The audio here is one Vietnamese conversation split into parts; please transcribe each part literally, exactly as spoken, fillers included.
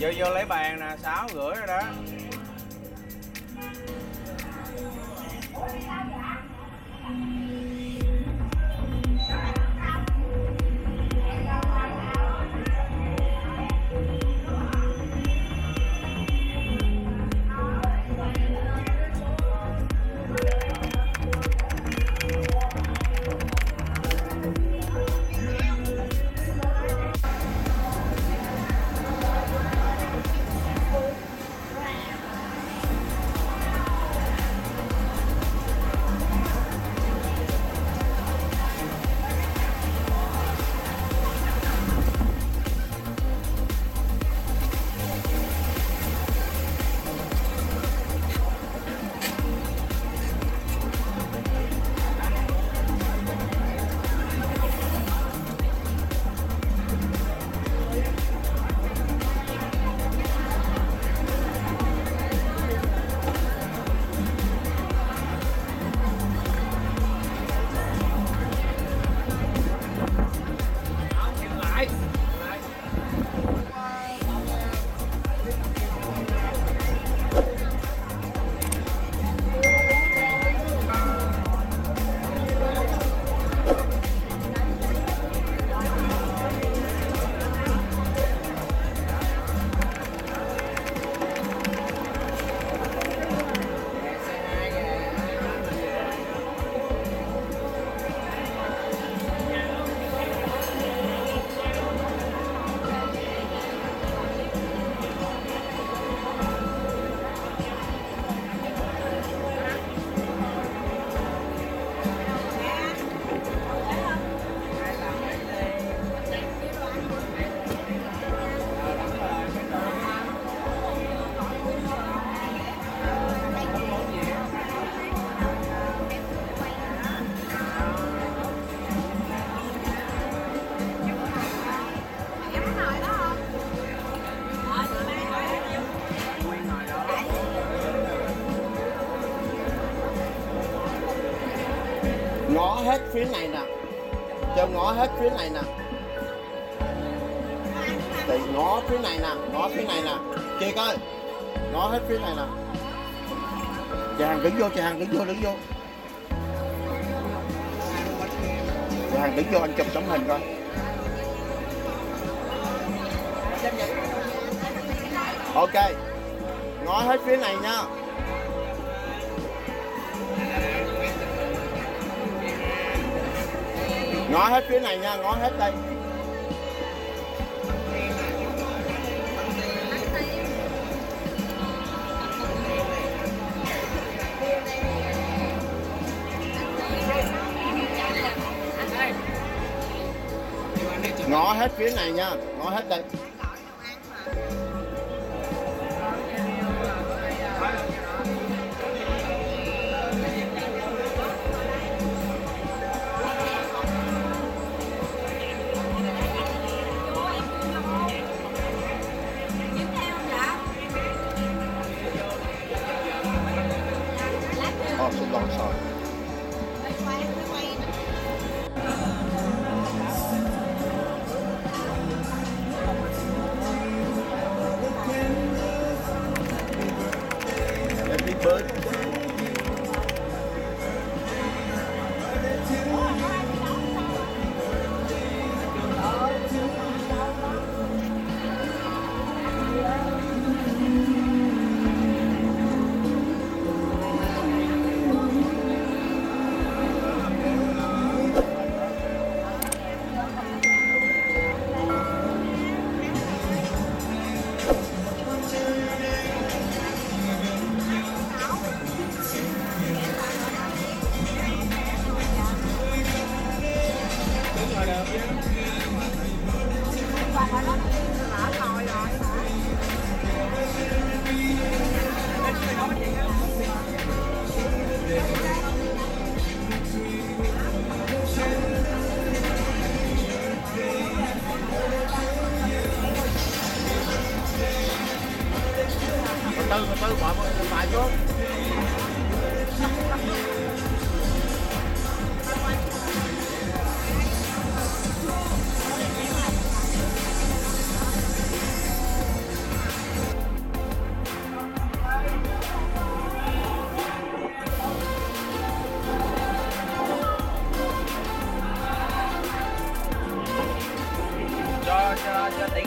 Vô vô lấy bàn nè, sáu rưỡi rồi đó. Ngó hết phía này nè, cho ngó hết phía này nè, thì ngó phía này nè, ngó phía này nè, chị coi, ngó hết phía này nè. Chị Hằng đứng vô, chị Hằng đứng vô, đứng vô. Chị Hằng đứng vô, anh chụp tấm hình coi. Ok, ngó hết phía này nha. Ngó hết phía này nha, ngó hết đây. Ngó hết phía này nha, ngó hết đây. Ồ, xin lỗi, sorry. Em đi bơi. Từ từ bỏ một bài vô.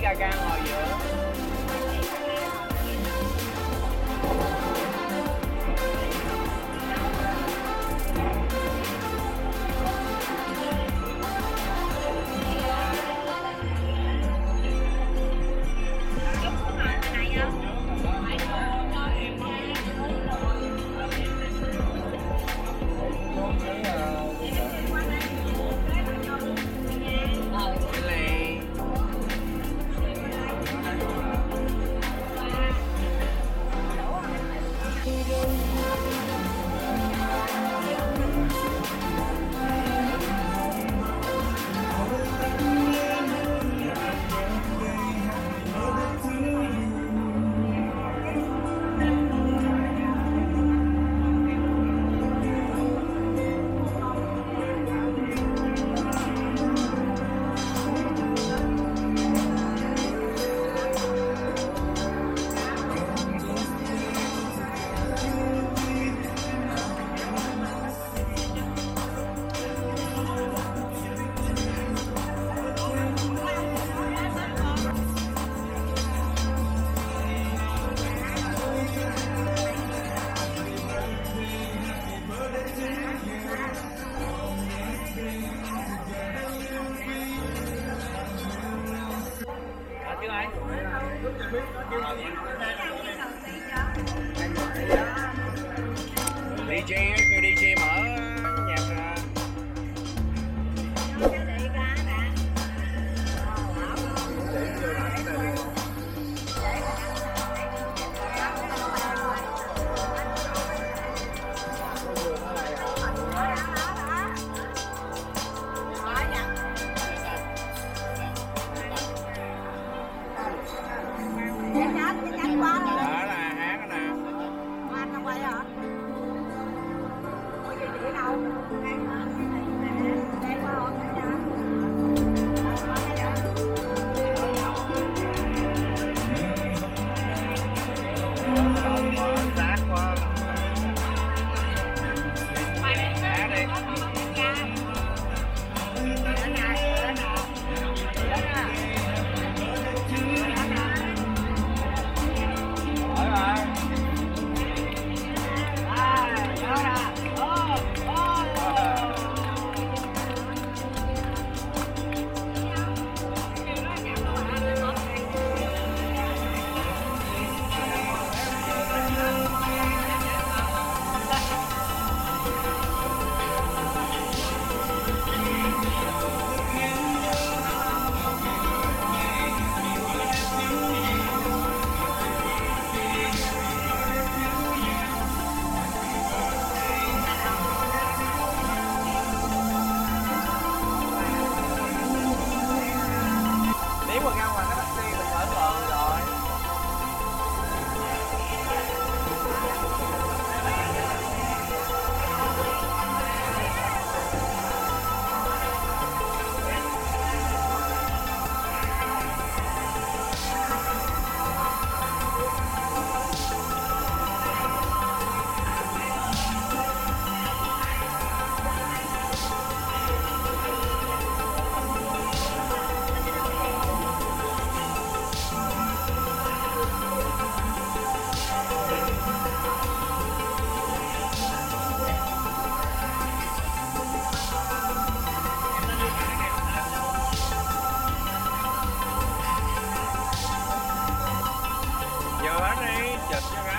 ca ca ngồi giữa. đi jay á, kêu đi jay mở nhạc ra. Đó là hát đó nè. Sát quá. Hát đi. Nếu mà ra ngoài cái taxi mình phải bờ rồi. Vô hết đi, chụp cho